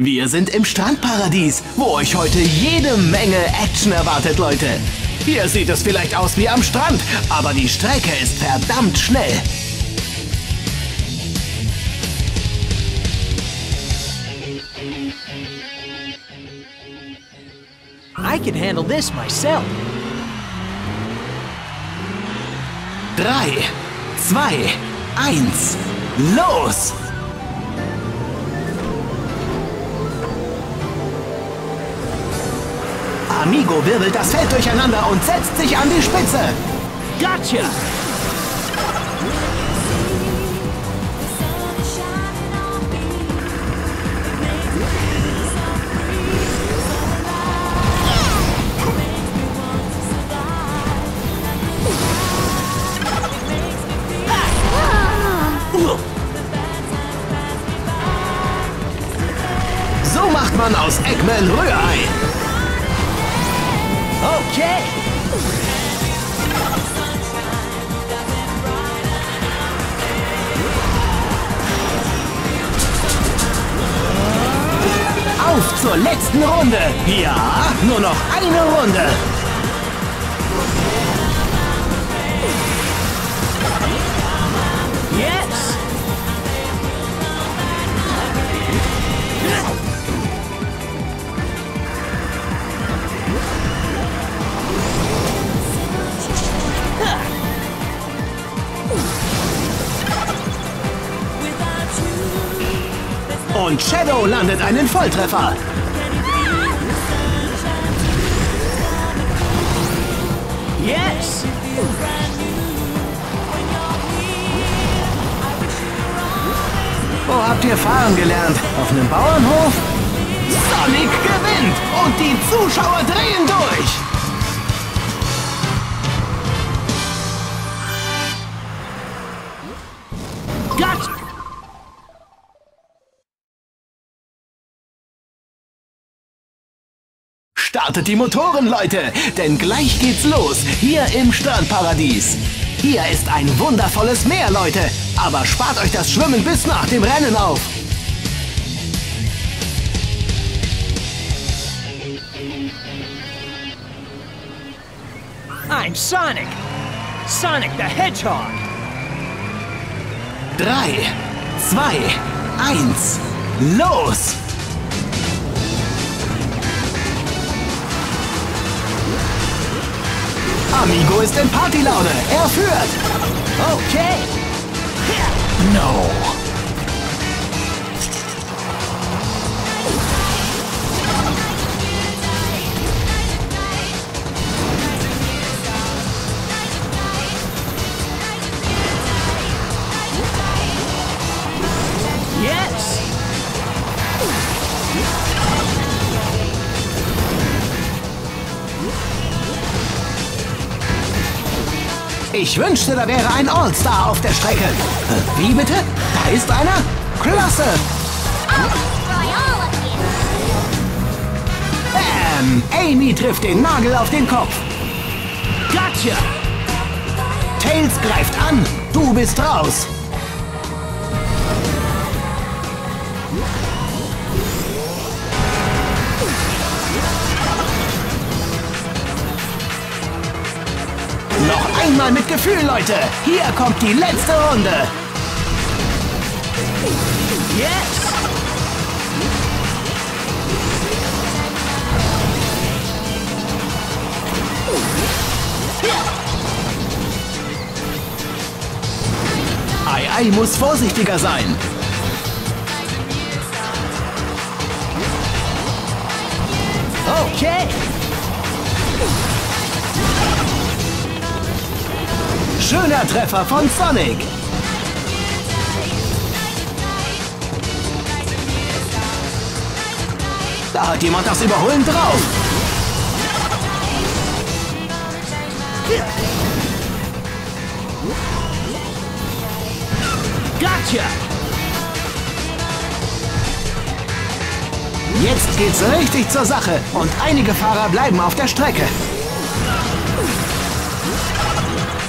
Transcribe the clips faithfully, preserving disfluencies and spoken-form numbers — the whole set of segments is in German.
Wir sind im Strandparadies, wo euch heute jede Menge Action erwartet, Leute. Hier sieht es vielleicht aus wie am Strand, aber die Strecke ist verdammt schnell. I can handle this myself. Drei, zwei, eins, los! Amigo wirbelt das Feld durcheinander und setzt sich an die Spitze. Gotcha! So macht man aus Eggman Rührei. Okay. Auf zur letzten Runde. Ja, nur noch eine Runde. Yes. Und Shadow landet einen Volltreffer. Yes. Wo habt ihr fahren gelernt? Auf einem Bauernhof? Sonic gewinnt und die Zuschauer drehen durch. Gotcha. Startet die Motoren, Leute, denn gleich geht's los, hier im Strandparadies. Hier ist ein wundervolles Meer, Leute, aber spart euch das Schwimmen bis nach dem Rennen auf. I'm Sonic. Sonic the Hedgehog. Drei, zwei, eins, los! Amigo ist in Partylaune. Er führt. Okay. No. Yes. Ich wünschte, da wäre ein All-Star auf der Strecke. Äh, Wie bitte? Da ist einer? Klasse! Bam! Amy trifft den Nagel auf den Kopf. Gotcha. Tails greift an. Du bist raus. Noch einmal mit Gefühl, Leute. Hier kommt die letzte Runde. Yes. Ei, ei muss vorsichtiger sein. Okay. Schöner Treffer von Sonic. Da hat jemand das Überholen drauf. Gotcha. Jetzt geht's richtig zur Sache und einige Fahrer bleiben auf der Strecke.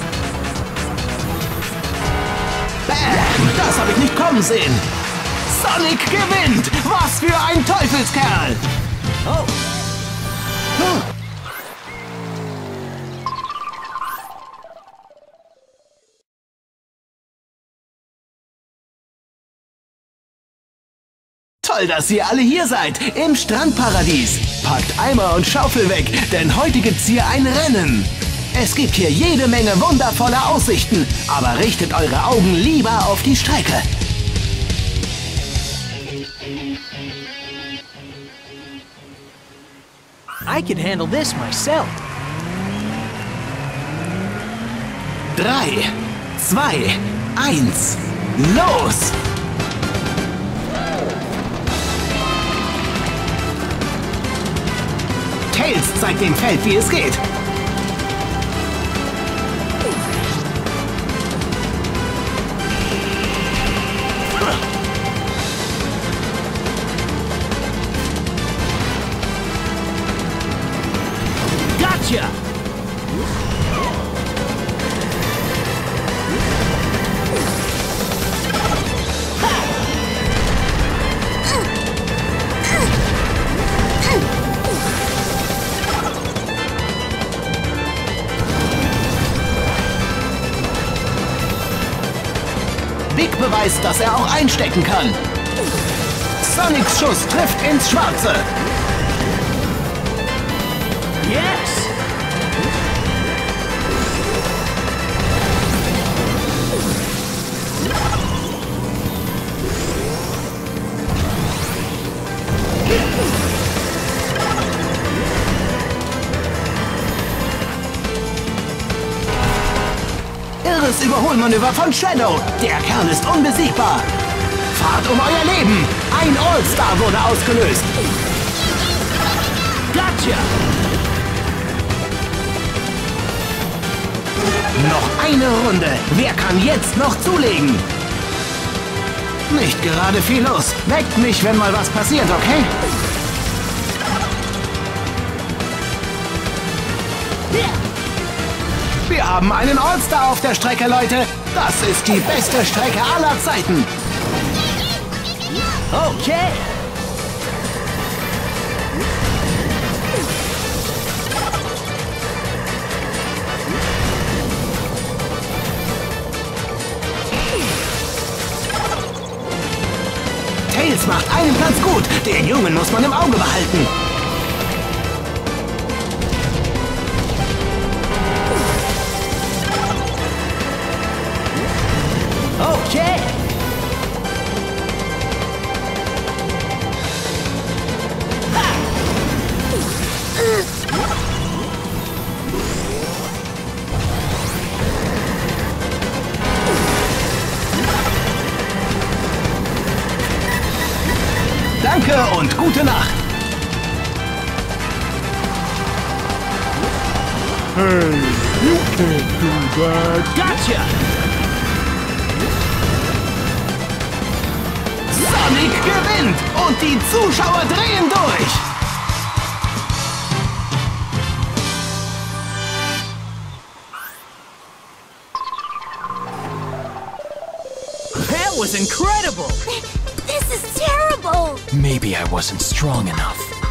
Bam! Das habe ich nicht kommen sehen. Sonic gewinnt! Was für ein Teufelskerl! Oh. Toll, dass ihr alle hier seid, im Strandparadies. Packt Eimer und Schaufel weg, denn heute gibt's hier ein Rennen. Es gibt hier jede Menge wundervoller Aussichten, aber richtet eure Augen lieber auf die Strecke. I can handle this myself. Drei, zwei, eins, los! Tails zeigt dem Feld, wie es geht. Gotcha! Big beweist, dass er auch einstecken kann. Sonics Schuss trifft ins Schwarze. Yes! Irres Überholmanöver von Shadow. Der Kerl ist unbesiegbar. Fahrt um euer Leben. Ein All-Star wurde ausgelöst. Gotcha! Noch eine Runde. Wer kann jetzt noch zulegen? Nicht gerade viel los. Weckt mich, wenn mal was passiert, okay? Wir haben einen All-Star auf der Strecke, Leute. Das ist die beste Strecke aller Zeiten. Okay! Tails macht einen Platz gut. Den Jungen muss man im Auge behalten. Okay! Danke und gute Nacht. Hey, you can't do that. Gotcha! Sonic gewinnt und die Zuschauer drehen durch. That was incredible! This is terrible! Maybe I wasn't strong enough.